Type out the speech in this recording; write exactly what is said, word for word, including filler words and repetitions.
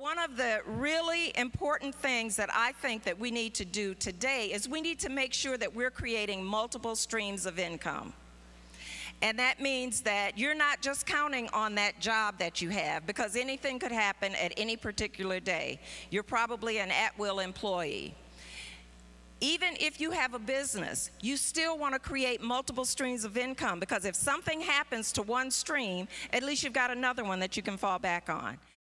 One of the really important things that I think that we need to do today is we need to make sure that we're creating multiple streams of income. And that means that you're not just counting on that job that you have, because anything could happen at any particular day. You're probably an at-will employee. Even if you have a business, you still want to create multiple streams of income, because if something happens to one stream, at least you've got another one that you can fall back on.